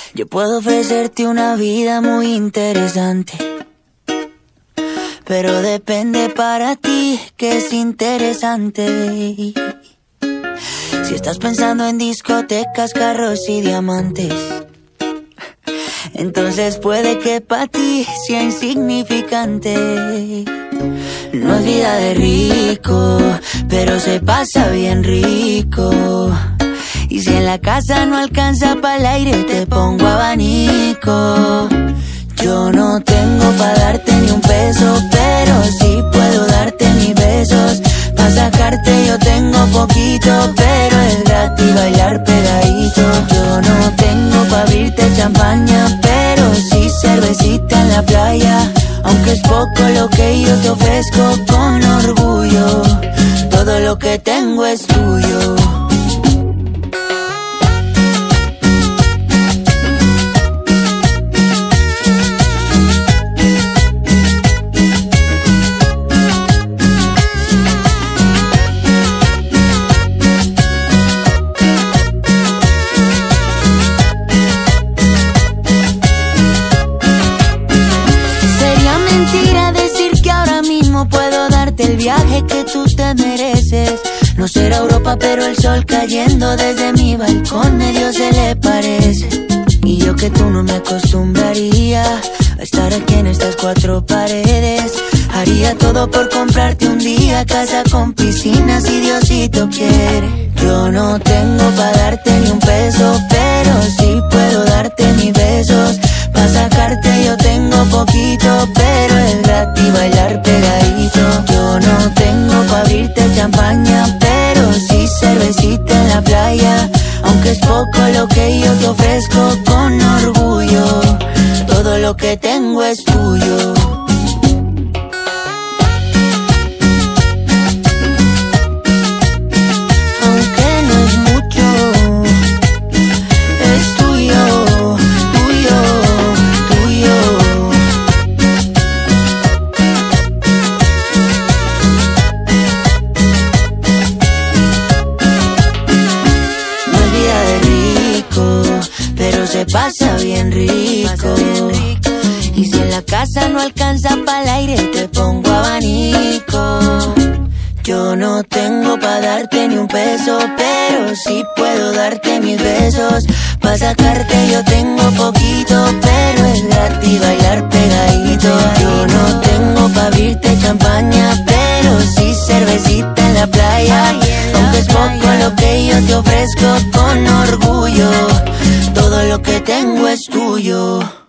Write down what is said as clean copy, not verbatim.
Yo puedo ofrecerte una vida muy interesante, pero depende para ti que es interesante. Si estás pensando en discotecas, carros y diamantes, entonces puede que para ti sea insignificante. No es vida de rico, pero se pasa bien rico. Y si en la casa no alcanza para el aire, te pongo abanico. Yo no tengo pa' darte ni un peso, pero sí puedo darte mis besos. Pa' sacarte yo tengo poquito, pero es gratis bailar pegadito. Yo no tengo pa' abrirte champaña, pero sí cervecita en la playa. Aunque es poco lo que yo te ofrezco con orgullo, todo lo que tengo es tuyo. El viaje que tú te mereces. No será Europa, pero el sol cayendo desde mi balcón medio se le parece. Y yo que tú no me acostumbraría a estar aquí en estas cuatro paredes. Haría todo por comprarte un día casa con piscina si Diosito quiere. Yo no tengo pa' darte ni un peso, pero sí puedo darte mis besos. Pa' sacarte yo tengo poquito, pero es gratis bailar pegadito. Yo no tengo pa' abrirte champaña, pero sí cervecita en la playa. Aunque es poco lo que yo te ofrezco con orgullo, todo lo que tengo es tuyo. Se pasa bien rico. Y si en la casa no alcanza para el aire, te pongo abanico. Yo no tengo pa' darte ni un peso, pero sí puedo darte mis besos. Pa' sacarte yo tengo poquito, pero es gratis bailar pegadito. Yo no tengo pa' abrirte champaña, pero sí cervecita en la playa. Aunque es poco lo que yo te ofrezco con orgullo, todo lo que tengo es tuyo.